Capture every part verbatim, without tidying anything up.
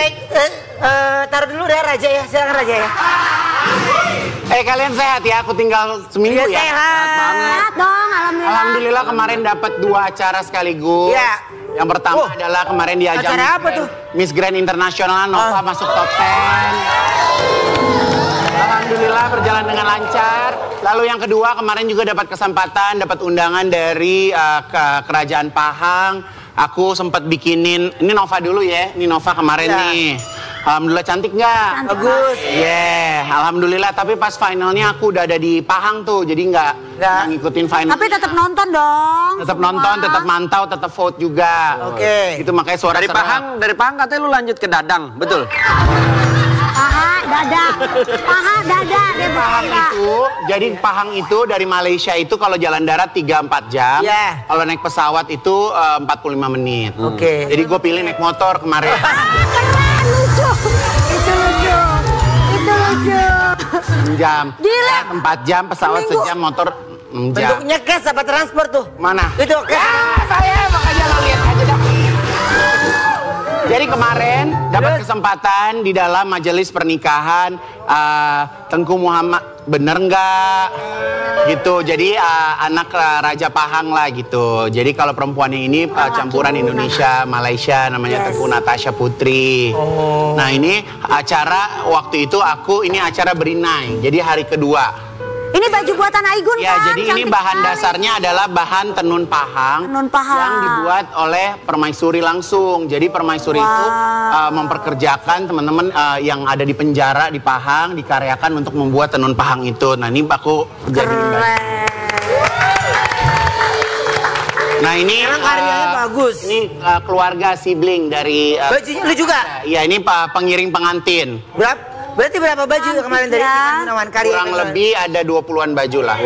Baik, eh, eh, taruh dulu deh Raja ya, silakan Raja ya. Eh kalian sehat ya, aku tinggal seminggu ya. Sehat. Sehat dong, alhamdulillah. Alhamdulillah kemarin dapat dua acara sekaligus. Iya. Yang pertama Oh, adalah kemarin di ajang acara apa tuh? Miss Grand Internasional, Nova Ah. masuk top sepuluh. Alhamdulillah berjalan dengan lancar. Lalu yang kedua kemarin juga dapat kesempatan, dapat undangan dari uh, ke Kerajaan Pahang. Aku sempat bikinin, ini Nova dulu ya, ini Nova kemarin Ya. nih. Alhamdulillah cantik nggak? Bagus. Yeah, alhamdulillah. Tapi pas finalnya aku udah ada di Pahang tuh, jadi nggak Nggak. ngikutin final. Tapi tetap nonton dong. Tetap semua. nonton, tetap mantau, tetap vote juga. Oke. Itu makanya suara Dari Pahang, dari Pahang katanya lu lanjut ke Dadang, betul? Paha, dada. Paha, dada. Dia Pahang buka. itu, jadi Pahang itu dari Malaysia itu kalau jalan darat tiga sampai empat jam. Iya. Kalau naik pesawat itu eh, empat puluh lima menit. Oke. Jadi gue pilih naik motor kemarin. Keren, lucu. Itu lucu. Itu lucu. enam jam. Gila. empat jam, pesawat Seminggu. sejam, motor enam jam. Bentuknya cash apa transport tuh? Mana? Itu cash. Ah, saya makanya lo lihat aja dah. Jadi kemarin dapat kesempatan di dalam majelis pernikahan uh, Tengku Muhammad, bener nggak? Gitu. Jadi uh, anak uh, Raja Pahang lah gitu. Jadi kalau perempuannya ini uh, campuran Indonesia, Malaysia, namanya Tengku Natasha Putri. Nah ini acara waktu itu aku ini acara berinai. Jadi hari kedua. Ini baju buatan Aigun Ya, kan? jadi ini Cantik bahan sekali. dasarnya adalah bahan tenun Pahang, Tenun Pahang. yang dibuat oleh permaisuri langsung. Jadi permaisuri Wow. itu uh, memperkerjakan teman-teman uh, yang ada di penjara di Pahang, dikaryakan untuk membuat tenun Pahang itu. Nah ini aku jadi. Keren. Nah ini Emang karyanya bagus. Ini uh, keluarga sibling dari. uh, Bajunya lu juga? Iya ini pak pengiring pengantin. Berapa? Berarti berapa baju Cantik kemarin dari ya. Iman Gunawan karya? Kurang Iman? lebih ada dua puluhan baju lah.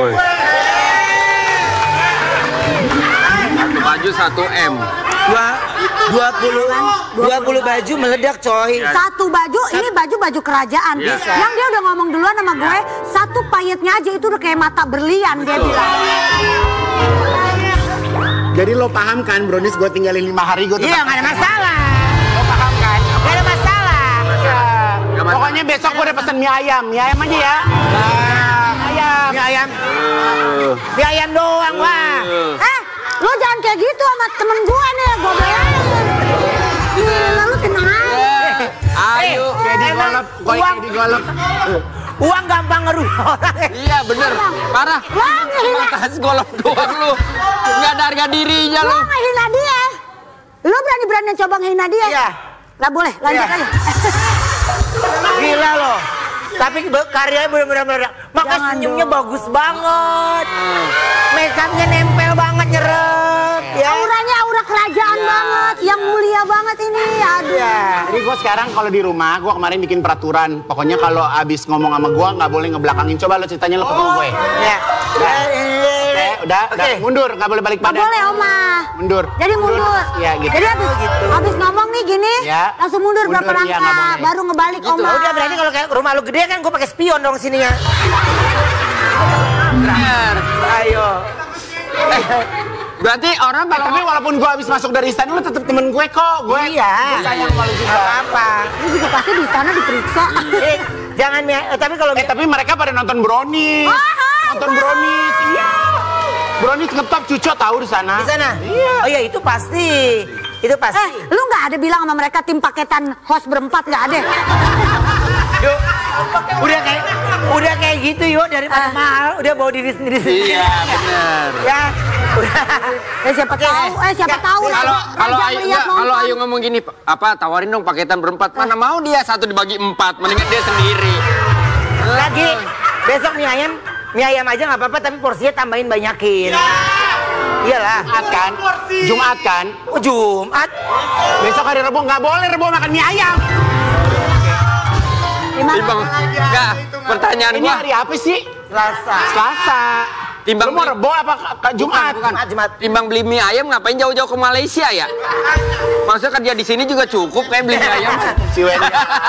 Satu baju satu M. Dua, dua puluh, dua puluh baju meledak coy. Satu baju, ini baju-baju kerajaan. Iya. Yang dia udah ngomong duluan sama gue, satu payetnya aja itu udah kayak mata berlian, dia bilang. Jadi lo paham kan, Brownies gue tinggalin lima hari gue tetap. Iya, nggak ada masalah. Lo paham kan? Nggak ada masalah. Ya. Nggak masalah. Pokoknya besok gue udah pesen mie ayam, mie ayam aja ya. Nah, ayam. Mie ayam, Uh, mie ayam doang, wah. uh. Eh, lu jangan kayak gitu sama temen gue nih, gue bilang. Gila, lu tenang aja. Ayo. Kayak di Emang golep, gue uang- kayak di golep. Uang gampang ngerubah orang. Iya bener, parah. Wah, ngehina, Atas golok doang lu. Nggak ada harga dirinya lu lu. ngehina dia. Lu berani-berani coba ngehina dia? Iya. Gak boleh, lanjut Iya. aja. Gila loh. Tapi be- karyanya bener-bener meledak. Maka Jangan senyumnya dong. bagus banget. Make upnya nempel banget, nyerep. Ya. Auranya aura kerajaan banget, yang mulia banget ini. Aduh. Ya. Jadi gue sekarang kalau di rumah, gue kemarin bikin peraturan. Pokoknya kalau abis ngomong sama gue, nggak boleh ngebelakangin. Coba lo ceritanya lo ketemu gue. Ya. Udah, Oke, udah, udah, Oke. mundur, nggak boleh balik Gak badan. boleh, Oma. Mundur. Jadi mundur. Ya gitu. Jadi habis, Oh, gitu. habis ngomong nih gini, Ya. langsung mundur, Mundur, berapa iya, langkah, nggak boleh. baru ngebalik, Gitu. Oma. Udah berarti kalau kayak rumah lu gede kan gue pakai spion dong sininya. Bener. Ayo. Berarti orang Eh, tapi walaupun gue habis masuk dari istana, lo tetap temen gue kok. Gue Iya. gue sayang sama lo juga. Gak apa-apa. Ini juga pasti di sana diperiksa. Eh, jangan mie, eh, tapi kalau Eh tapi mereka pada nonton Brownies. Oh, hai, nonton Bang. Brownies. Iya. Brownies ngetop cucok tahu di sana. di sana. Iya. Oh iya itu pasti. Itu pasti. Eh, lu nggak ada bilang sama mereka tim paketan host berempat, nggak ada? Yuk, udah kayak udah kayak gitu yuk daripada Ah. mahal, udah bawa diri sendiri sendiri. Iya bener. Ya, udah. Eh siapa Oke. tahu, eh siapa Ya, tahu Kalau Raja kalau Ayu melihat enggak, kalau nonton. Ayu ngomong gini, apa tawarin dong paketan berempat. Mana mau dia satu dibagi empat, mendingan dia sendiri. Lagi besok mie ayam, mie ayam aja nggak apa-apa tapi porsinya tambahin banyakin. Iyalah. Jumat kan? Jumat kan? Oh, Jumat. Besok hari Rebo nggak boleh Rebo makan mie ayam. Gimana? Timbang, enggak, pertanyaan Ini gua, hari apa sih? Selasa. Selasa. Timbang Lu mau Rebo apa ke- ke Jumat? Bukan, Jumat, Jumat. timbang beli mie ayam ngapain jauh-jauh ke Malaysia ya? Maksudnya kerja di sini juga cukup kayak beli mie ayam. Si Wendy.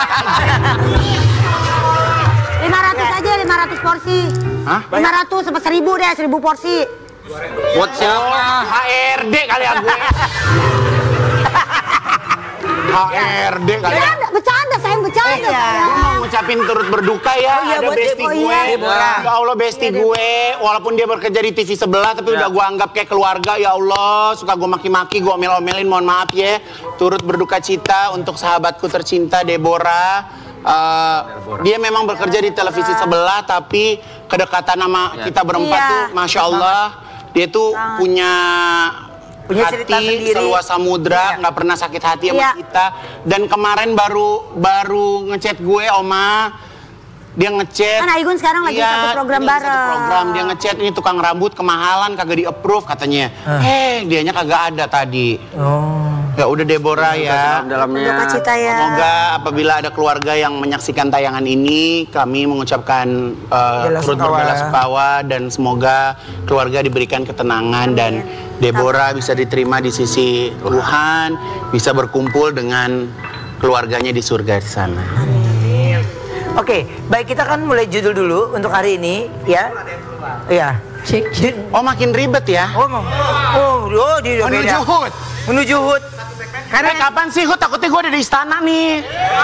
lima ratus aja, lima ratus porsi. Hah? lima ratus sampai seribu deh, seribu porsi. Buat siapa? H R D kali ya gue. H R D kan. Bercanda, bercanda, saya bercanda. Eh, ya. Gue mau ngucapin turut berduka ya. Oh, iya, ada buat besti Debo, gue. iya. Ya Allah besti gue. Walaupun dia bekerja di T V sebelah, tapi udah gue anggap kayak keluarga. Ya Allah, suka gue maki-maki, gue omel-omelin. Mohon maaf ya. Turut berduka cita untuk sahabatku tercinta Deborah. Uh, dia memang bekerja di televisi sebelah, tapi kedekatan sama kita berempat Iya. tuh, masya Allah, dia tuh punya Punya cerita hati sendiri. seluas samudra, nggak pernah sakit hati sama Iya. kita. Dan kemarin baru baru ngechat gue, Oma, dia ngechat. Kan Aigun sekarang lagi Iya, satu program ini lagi satu bareng. program, dia ngechat ini tukang rambut kemahalan, kagak di approve katanya. Eh, dianya kagak ada tadi. Oh. Ya udah Deborah ya. Dalamnya. Berduka cita ya. Semoga apabila ada keluarga yang menyaksikan tayangan ini, kami mengucapkan uh, Bela turut sungkawa. berbela sungkawa dan semoga keluarga diberikan ketenangan dan Deborah bisa diterima di sisi Tuhan, bisa berkumpul dengan keluarganya di surga di sana. Oke, baik kita kan mulai judul dulu untuk hari ini, ya. Iya. Di- Oh makin ribet ya? Oh, mau. Oh, oh, di Menuju beda. Hud. Menuju Hud. Karena kapan sih Hud? Takutnya gue ada di istana nih.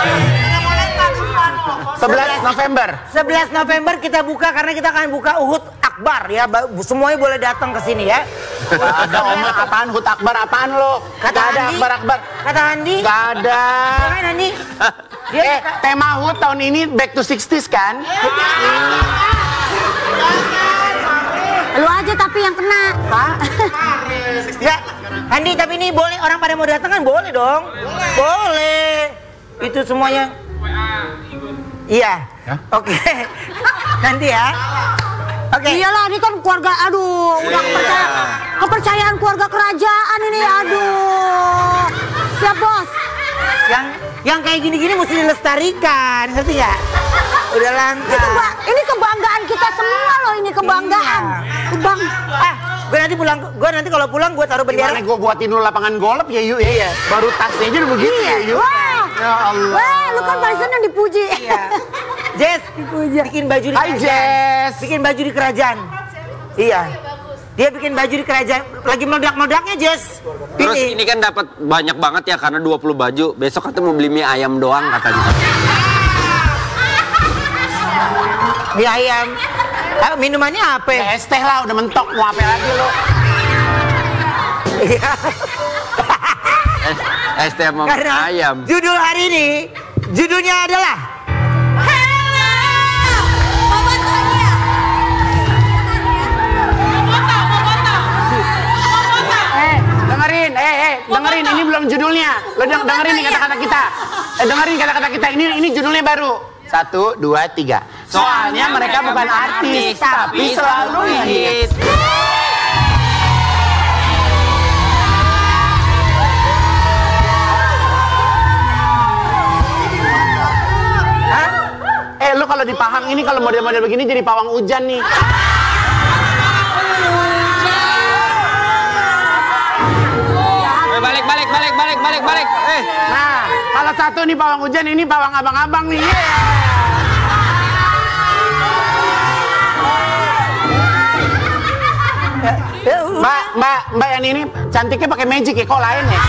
sebelas November. sebelas November kita buka karena kita akan buka Uhud Akbar ya. Ba- Semuanya boleh datang ke sini ya. Ada Oma, apaan Hud Akbar? Apaan lo? Kata Gak ada Andi. Akbar-Akbar. Kata Andi. Gak ada. Jangan Andi. Dia Eh, tema Hud tahun ini back to sixties kan? Lu aja tapi yang kena. ya, Andi tapi ini boleh orang pada mau datang kan boleh dong. Boleh. Itu semuanya. Iya. Ya? Oke. Nanti ya. Oke. Iyalah, ini kan keluarga, aduh, udah kepercayaan, kepercayaan keluarga kerajaan ini, aduh. Siap bos. Yang yang kayak gini-gini mesti dilestarikan, ngerti nggak? Udah Ini, langka. keba- ini kebanggaan kita semua loh, ini kebanggaan. Kebang. Ah, gue nanti pulang, gue nanti kalau pulang gue taruh bendera. Gimana gue buatin dulu lapangan golf ya yuk ya? Iya. Baru tasnya aja udah begitu ya yuk. Wah, Ya Allah. wah, lu kan barusan yang dipuji. Iya. Jess, bikin baju di Hai kerajaan. Jess. Bikin baju di kerajaan. Iya. Dia bikin baju di kerajaan. Lagi meledak-meledaknya Jess. Terus ini kan dapat banyak banget ya karena dua puluh baju. Besok katanya mau beli mie ayam doang katanya. Mie ayam. Ah, minumannya apa? Ya es teh lah udah mentok mau apa lagi lo? Iya. Es, es teh sama Karena ayam. judul hari ini, judulnya adalah Eh dengerin, eh eh dengerin ini belum judulnya. Lo deng- dengerin nih kata-kata kita. Eh dengerin kata-kata kita ini ini judulnya baru. Satu, dua, tiga. Soalnya mereka bukan artis, tapi selalu hit. Hah? Eh lu kalau di Pahang ini kalau model-model begini jadi pawang hujan nih. Eh, balik balik balik balik balik balik. Eh, Nah, kalau satu nih pawang hujan, ini pawang abang-abang nih. Yeah. Ya, uh, Mbak, mbak, mbak yang ini cantiknya pakai magic ya, kok lain ya?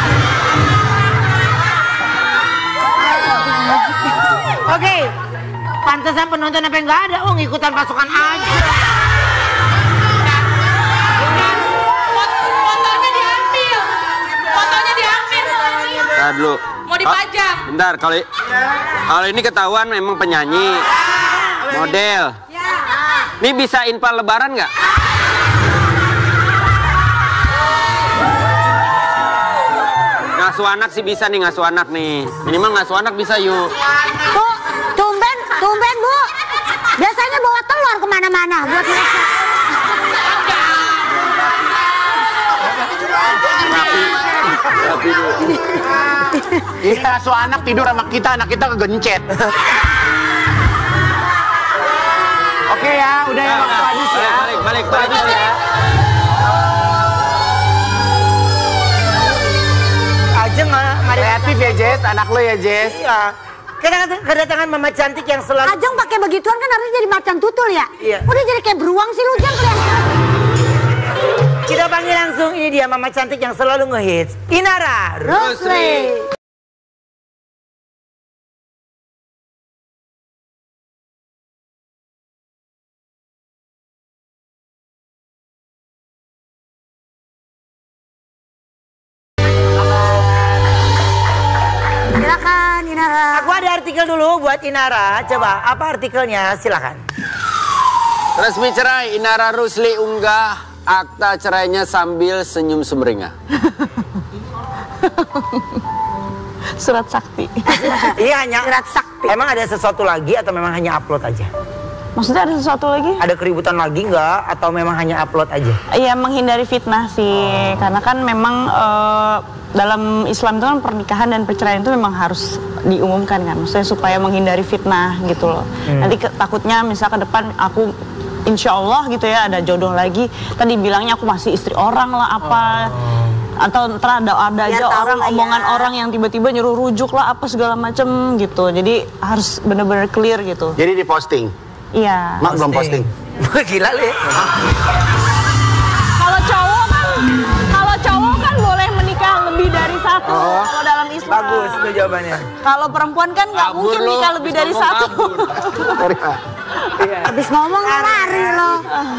Oke. Pantesan penonton apa nggak ada? Oh, ngikutan pasukan aja. Fotonya diambil. Fotonya diambil. Bentar dulu. Mau dipajang. Oh, bentar, kalau kalau ini ketahuan memang penyanyi, model. Ini bisa infal lebaran nggak? Ngasuh anak sih bisa nih, ngasuh anak nih. Minimal ngasuh anak bisa yuk. Bu, tumben, tumben bu. Biasanya bawa telur kemana-mana buat mereka. Rapi. Rapi dulu. Iya, so anak tidur sama kita, anak kita kegencet. Oke ya, udah ya waktu habis ya. Balik, balik, balik, balik ya. Aja nggak nggak ada. Kreatif ya Jess, anak lo ya Jess. Iya. Kedatangan, kedatangan mama cantik yang selalu. Ajeng pakai begituan kan harusnya jadi macan tutul ya. Iya. Udah jadi kayak beruang sih lu Jeng kelihatan. Kita panggil langsung ini dia mama cantik yang selalu ngehits. Inara Rosli. artikel dulu buat Inara. Coba, apa artikelnya? Silakan. Resmi cerai, Inara Rusli unggah akta cerainya sambil senyum sumringah. Surat sakti. Iya, hanya Surat sakti. Emang ada sesuatu lagi atau memang hanya upload aja? Maksudnya ada sesuatu lagi? Ada keributan lagi nggak? Atau memang hanya upload aja? Iya, menghindari fitnah sih. Karena kan memang eh, dalam Islam itu kan pernikahan dan perceraian itu memang harus diumumkan kan. Maksudnya supaya menghindari fitnah gitu loh. Hmm. Nanti ke, takutnya misal ke depan aku insya Allah gitu ya ada jodoh lagi. Tadi bilangnya aku masih istri orang lah apa. Oh. Atau ntar ada, ada Biar aja tahu orang lah ya. omongan orang yang tiba-tiba nyuruh rujuk lah apa segala macem gitu. Jadi harus bener-bener clear gitu. Jadi diposting. Iya. Mak belum posting. Gila lu ya. Kalau cowok kan, kalau cowok kan boleh menikah lebih dari satu. Oh. Kalau dalam Islam. Bagus tuh jawabannya. Kalau perempuan kan nggak Kabur mungkin lo, nikah lebih habis dari ngomong satu. kabur. Habis ngomong lo lari lo.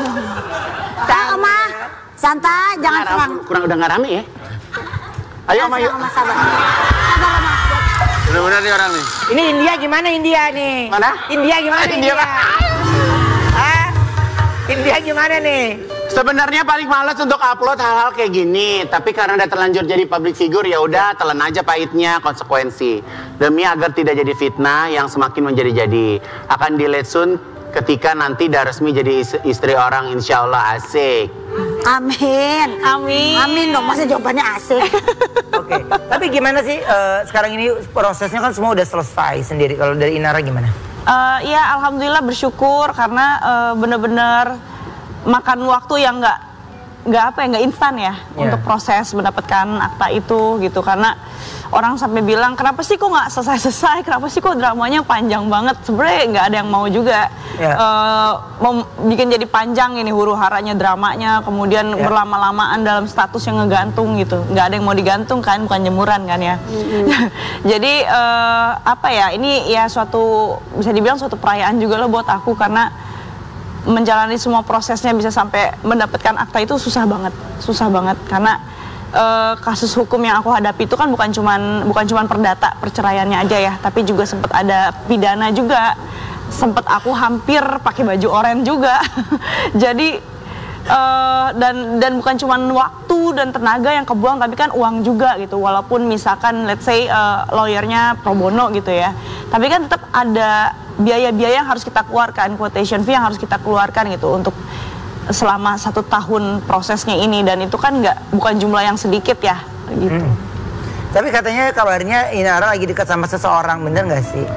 Tak, Oma. Santai, jangan Nggak serang. rame, kurang udah nggak rame ya? Ayo, Om, ayo. Sama sabar. Sabar, Oma. Bener-bener nih orang nih. Ini India gimana India nih? Mana? India gimana India, India? Pak. Hah? India gimana nih? Sebenarnya paling malas untuk upload hal-hal kayak gini, tapi karena udah terlanjur jadi public figure ya udah telan aja pahitnya konsekuensi. Demi agar tidak jadi fitnah yang semakin menjadi-jadi. Akan delete soon ketika nanti udah resmi jadi is- istri orang, insya Allah asik. Amin. Amin. Amin dong, masa jawabannya asik. Oke. Tapi gimana sih eh, sekarang ini prosesnya kan semua udah selesai sendiri. Kalau dari Inara gimana? Eh, ya alhamdulillah bersyukur karena eh, bener-bener makan waktu yang nggak nggak apa ya nggak instan ya Yeah. untuk proses mendapatkan akta itu gitu karena orang sampai bilang kenapa sih kok nggak selesai-selesai, kenapa sih kok dramanya panjang banget. Sebenarnya nggak ada yang mau juga Yeah. eh, mau bikin jadi panjang ini huru haranya dramanya, kemudian Yeah. berlama-lamaan dalam status yang ngegantung gitu, nggak ada yang mau digantung kan, bukan jemuran kan ya. Jadi eh, apa ya ini ya suatu bisa dibilang suatu perayaan juga loh buat aku karena menjalani semua prosesnya bisa sampai mendapatkan akta itu susah banget, susah banget karena eh, kasus hukum yang aku hadapi itu kan bukan cuman bukan cuman perdata perceraiannya aja ya, tapi juga sempat ada pidana juga, sempat aku hampir pakai baju oranye juga. Jadi eh, dan dan bukan cuman waktu dan tenaga yang kebuang, tapi kan uang juga gitu. Walaupun misalkan let's say eh, lawyernya pro bono gitu ya, tapi kan tetap ada biaya-biaya yang harus kita keluarkan, quotation fee yang harus kita keluarkan gitu untuk selama satu tahun prosesnya ini, dan itu kan nggak bukan jumlah yang sedikit ya gitu. Hmm. Tapi katanya kabarnya Inara lagi dekat sama seseorang, bener nggak sih?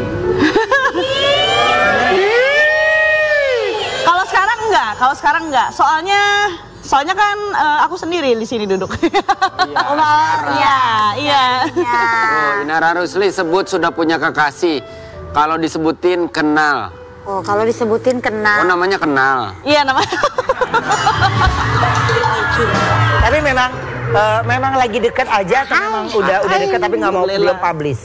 Kalau sekarang enggak, kalau sekarang enggak. Soalnya soalnya kan eh, aku sendiri di sini duduk. Iya, iya. Ya. Oh, Inara Rusli sebut sudah punya kekasih. Kalau disebutin kenal. Oh, kalau disebutin Oh, kenal. namanya kenal. Iya namanya. Tapi memang eh, memang lagi dekat aja atau memang udah udah dekat tapi nggak mau belum publish?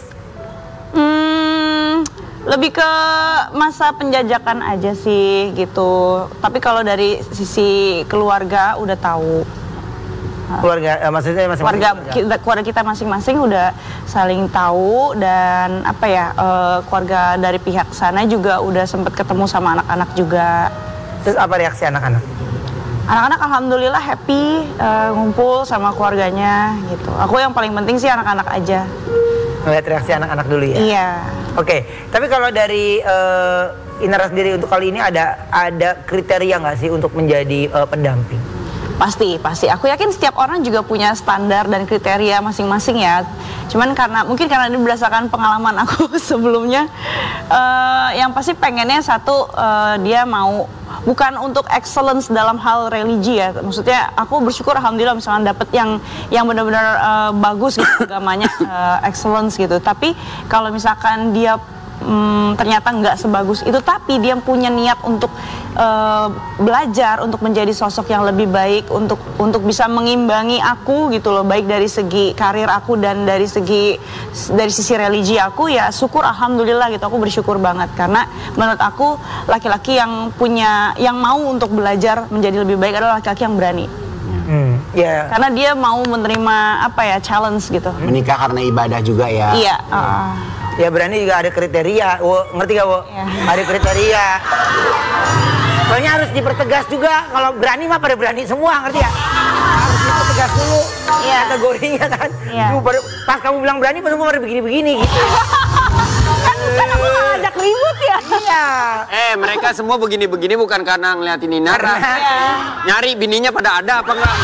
Hmm, lebih ke masa penjajakan aja sih gitu. Tapi kalau dari sisi keluarga udah tahu. Keluarga eh, maksudnya masing-masing Keluarga kita, keluarga kita masing-masing udah saling tahu, dan apa ya eh, keluarga dari pihak sana juga udah sempat ketemu sama anak-anak juga. Terus apa reaksi anak-anak? Anak-anak alhamdulillah happy eh, ngumpul sama keluarganya gitu. Aku yang paling penting sih anak-anak aja. Ngeliat reaksi anak-anak dulu ya? Iya. Oke, tapi kalau dari eh, Inara sendiri untuk kali ini ada ada kriteria nggak sih untuk menjadi eh, pendamping? Pasti, pasti. Aku yakin setiap orang juga punya standar dan kriteria masing-masing ya. Cuman karena, mungkin karena ini berdasarkan pengalaman aku sebelumnya, eh, yang pasti pengennya satu, eh, dia mau, bukan untuk excellence dalam hal religi ya. Maksudnya aku bersyukur alhamdulillah misalnya dapet yang yang benar-benar eh, bagus gitu agamanya, eh, excellence gitu. Tapi kalau misalkan dia Hmm, ternyata nggak sebagus itu, tapi dia punya niat untuk uh, belajar, untuk menjadi sosok yang lebih baik, untuk untuk bisa mengimbangi aku gitu loh, baik dari segi karir aku dan dari segi dari sisi religi aku, ya syukur alhamdulillah gitu. Aku bersyukur banget karena menurut aku laki-laki yang punya yang mau untuk belajar menjadi lebih baik adalah laki-laki yang berani. Hmm, ya. Karena dia mau menerima apa ya challenge gitu. Menikah karena ibadah juga ya. Iya. Uh, Ya berani juga ada kriteria, Wo. Ngerti gak, Wo? Iya. Ada kriteria. Soalnya harus dipertegas juga, kalau berani mah pada berani semua, ngerti ya? Harus dipertegas dulu Iya. kategorinya kan. Iya. Duh, baru, pas kamu bilang berani, pas kamu pada begini-begini gitu. Kan, kan aku nggak ngajak ribut ya. Iya. Eh, mereka semua begini-begini bukan karena ngeliatin Inara. Karena- Nyari bininya pada ada apa enggak?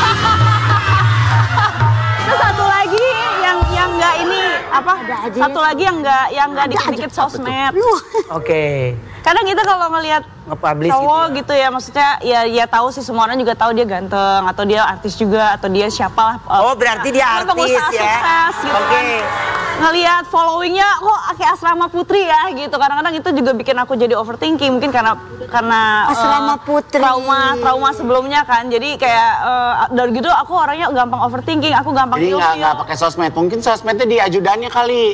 Terus satu lagi yang yang nggak ini apa? aja. Satu lagi yang nggak yang nggak dikit-dikit sosmed. Oke. Kadang kita kalau ngelihat Nge-publish cowok gitu gitu ya. maksudnya ya ya tahu sih, semua orang juga tahu dia ganteng atau dia artis juga atau dia siapalah. eh, Oh, berarti dia pengusaha artis ya? sukses gitu Oke. kan. Ngelihat followingnya kok kayak Asrama Putri ya gitu. Kadang-kadang itu juga bikin aku jadi overthinking mungkin karena karena eh, Asrama Putri. trauma trauma sebelumnya kan. Jadi kayak eh, dari gitu aku orangnya gampang overthinking, aku gampang Jadi nggak ilfil. nggak pakai sosmed. Mungkin sosmednya di ajudannya kali.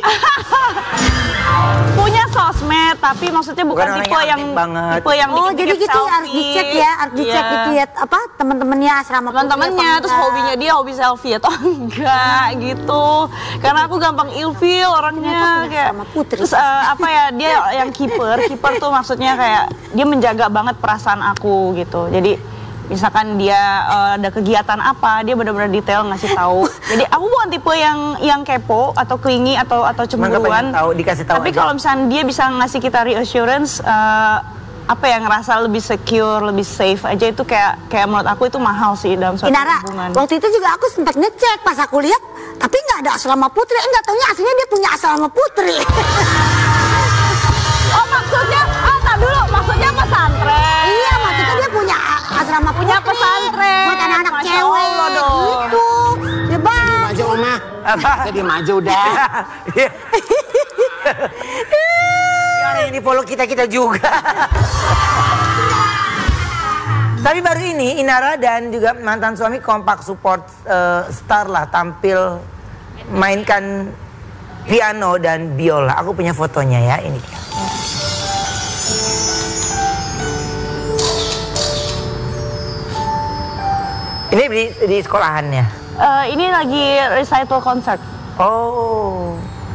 Punya sosmed tapi maksudnya bukan, Bukan orang tipe yang yang aktif banget. tipe yang Oh, dikit-dikit jadi gitu selfie. harus dicek ya, harus dicek Iya. gitu ya. Apa teman-temannya asrama Putri Teman-temannya, apa terus enggak? hobinya dia hobi selfie atau enggak gitu. Karena aku gampang ilfeel orangnya Ternyata punya kayak. sama Putri. Terus eh, apa ya, dia yang keeper, keeper tuh maksudnya kayak dia menjaga banget perasaan aku gitu. Jadi misalkan dia eh, ada kegiatan apa, dia benar-benar detail ngasih tahu. Jadi aku bukan tipe yang yang kepo atau clingy atau atau Cuma nggak cemburuan. pengen tahu, dikasih tahu Tapi aja. kalau misalnya dia bisa ngasih kita reassurance, eh, apa ya, ngerasa lebih secure, lebih safe aja, itu kayak kayak menurut aku itu mahal sih dalam suatu Inara, hubungan. waktu itu juga aku sempat ngecek pas aku lihat, tapi nggak ada asrama Putri. Enggak taunya aslinya dia punya asrama Putri. Oh maksudnya, oh tak dulu, maksudnya pesantren. Iya, maksudnya dia punya a- asrama Punya Putri. pesantren. Buat anak-anak Masya cewek Allah dong. gitu. Ya bang. Maju Oma. Apa? Jadi maju udah. Iya. Ya, ada yang di follow kita-kita juga. Tapi baru ini Inara dan juga mantan suami kompak support eh, Star lah tampil mainkan piano dan biola. Aku punya fotonya ya, ini dia. Ini di, di sekolahannya. Eh, ini lagi recital concert. Oh.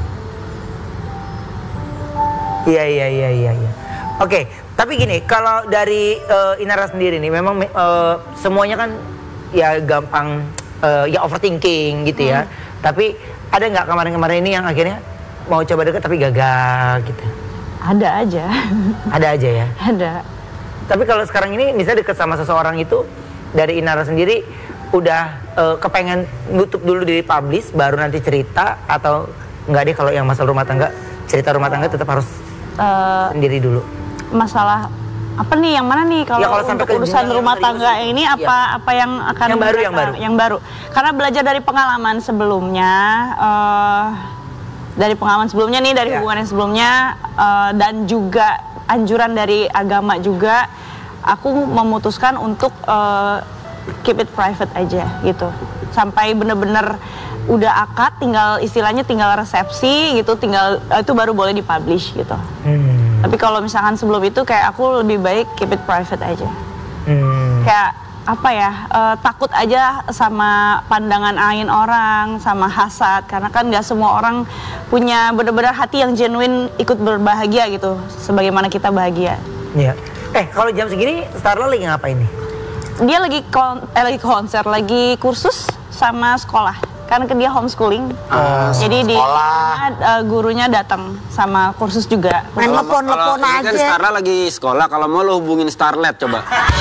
Iya iya iya iya iya. Oke, tapi gini, kalau dari eh, Inara sendiri nih memang eh, semuanya kan ya gampang eh, ya overthinking gitu ya. Tapi ada nggak kemarin-kemarin ini yang akhirnya mau coba deket tapi gagal gitu? Ada aja. Ada aja ya. Ada. Tapi kalau sekarang ini misalnya deket sama seseorang itu, dari Inara sendiri udah eh, kepengen nutup dulu diri publish baru nanti cerita, atau enggak deh kalau yang masalah rumah tangga, cerita rumah tangga tetap harus Eh, sendiri dulu. masalah apa nih, yang mana nih kalau Ya, kalau sampai untuk ke urusan jenjang rumah yang tangga serius, ini iya. apa apa yang akan Yang baru, yang datang? baru. yang baru karena belajar dari pengalaman sebelumnya, eh, dari pengalaman sebelumnya nih, dari Ya. hubungan yang sebelumnya, eh, dan juga anjuran dari agama juga, aku memutuskan untuk eh, keep it private aja gitu sampai bener-bener udah akad, tinggal istilahnya tinggal resepsi gitu, tinggal itu baru boleh dipublish gitu. Hmm. Tapi kalau misalkan sebelum itu kayak aku lebih baik keep it private aja. Hmm. Kayak apa ya, eh, takut aja sama pandangan ain orang, sama hasad, karena kan nggak semua orang punya benar-benar hati yang genuine ikut berbahagia gitu, sebagaimana kita bahagia. Iya. Eh, kalau jam segini Starla lagi ngapain nih? Dia lagi kon eh, lagi konser, lagi kursus sama sekolah. Kan ke dia homeschooling. Ah, Jadi di sekolah. eh, gurunya datang sama kursus juga. Main Kalau lepon-lepon ini kan aja. Starla lagi sekolah, kalau mau lo hubungin Starlet coba.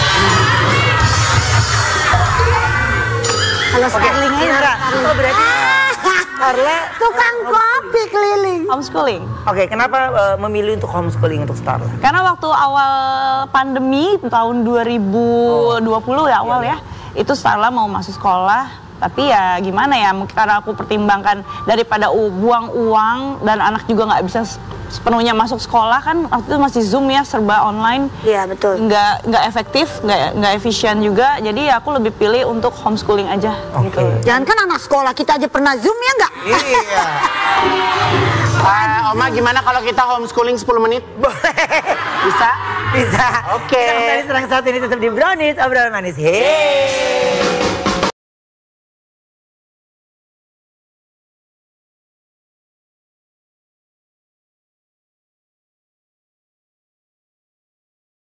Kalau Oke, Starling aja. Inara. Oh, berarti Starla. Tukang kopi keliling. Homeschooling. Oke, kenapa eh, memilih untuk homeschooling untuk Starla? Karena waktu awal pandemi tahun dua ribu dua puluh ya awal ya, itu Starla mau masuk sekolah, tapi ya gimana ya, mungkin karena aku pertimbangkan daripada u- buang uang dan anak juga nggak bisa s- sepenuhnya masuk sekolah, kan waktu itu masih Zoom ya, serba online, Iya betul. nggak nggak efektif, nggak nggak efisien juga, jadi aku lebih pilih untuk homeschooling aja gitu. Oke. Jangan kan anak sekolah kita aja pernah Zoom ya nggak? Iya. Ah, Oma gimana kalau kita homeschooling sepuluh menit? Boleh. Bisa? Bisa. Oke. Kita kembali sekarang saat ini tetap di Brownies, obrolan manis. Hei.